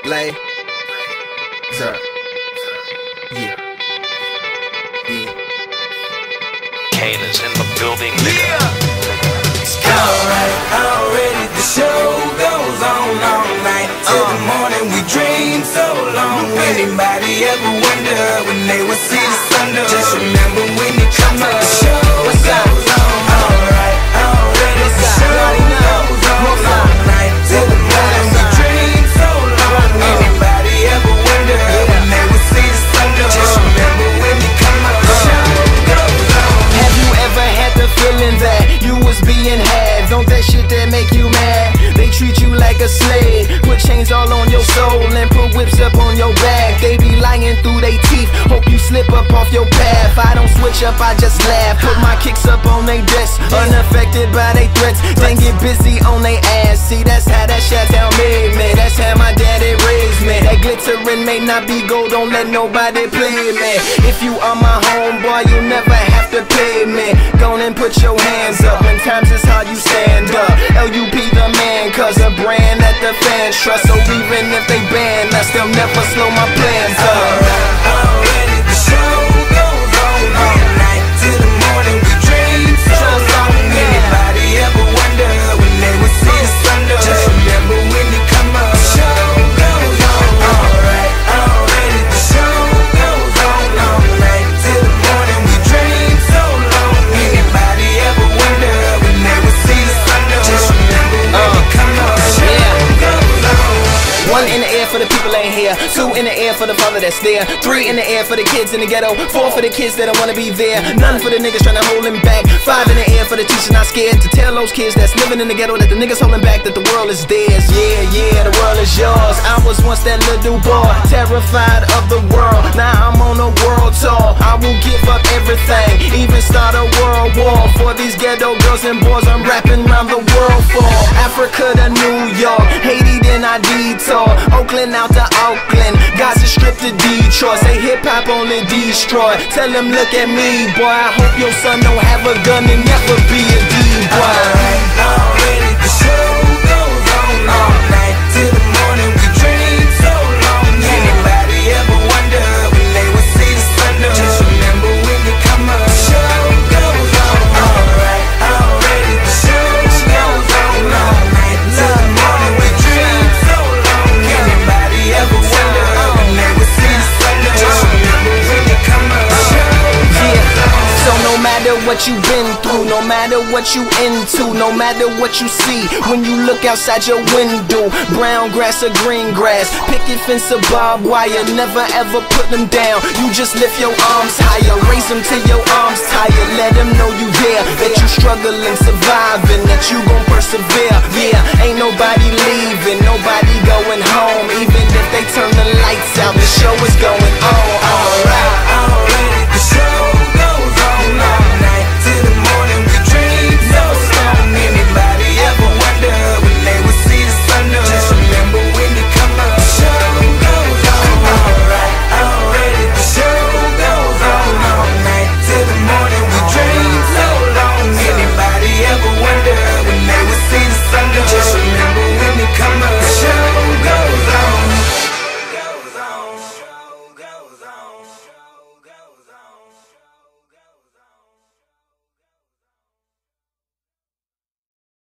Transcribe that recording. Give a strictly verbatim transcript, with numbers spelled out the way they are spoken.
Lay. Sir. Yeah. Yeah. Kane is in the building, nigga. Yeah. Alright, already the show goes on all night till uh. the morning. We dream so long. Anybody ever wonder when they would see the sun? Just remember when you come up, the show goes on. Alright, already the show goes on all night till the morning. We dream so long. Anybody ever wonder when they would see the sun? Just remember when you come up, the show goes on. Have you ever had the feeling that you was being had? Don't that shit that make you mad? They treat you like a slave, put chains all on your soul and put whips up on your back. They be lying through they teeth, hope you slip up off your path. I don't switch up, I just laugh, put my kicks up on they desk, unaffected by they threats. Then get busy on they ass. See, that's how that Chi-Town made me, that's how my daddy raised me. That glittering may not be gold, don't let nobody play me. If you are my homeboy, you never have to pay me. Go and put your hands up, when times is hard you stand up. L U P the man, cause a brand that the fans trust. So even if they ban us, they'll never slow my plans up. Already the show goes on all night till the morning. We dream so long. Anybody ever wonder when they would see the sun? Just remember when you come up, the show goes on. Alright, already the show goes on all night till the morning. We dream so long. Anybody ever wonder when they would see the sun? Just remember when you come up, the show goes on. One in the air for the people ain't here. Two in the air for the father that's there. Three in the air for the kids in the ghetto. Four for the kids that don't wanna be there. None for the niggas trying to hold him back. Five in the air for the teacher not scared to tell those kids that's living in the ghetto that the niggas holding back, that the world is theirs. Yeah, yeah, the world is yours. I was once that little boy, terrified of the world. Now I'm on a world tour. I will give up everything, even start a world war for these ghetto girls and boys I'm rapping around the world for. Africa to New York, Haiti then I detour. Oakland out to Oakland, Gaza Strip to Detroit. Say hip hop only destroy. Tell them look at me, boy. I hope your son don't have a gun and never be a D-boy. Alright, already the show goes on all night till the morning. We dream so long. Anybody ever wonder when they would see the sun? Just remember when you come up, the show goes on. Alright, already the show goes on all night till the morning. We dream so long. Anybody ever wonder when they would see the sun? Just remember when you come up, the show goes on. So no matter what you've been through, no matter what you into, no matter what you see when you look outside your window, brown grass or green grass, picket fence or barbed wire, never ever put them down. You just lift your arms higher, raise them till your arms tired. Let them know you there, that you struggling, surviving, that you gon' persevere. Yeah, ain't nobody leaving, nobody going home. Even if they turn the lights out, the show is going on.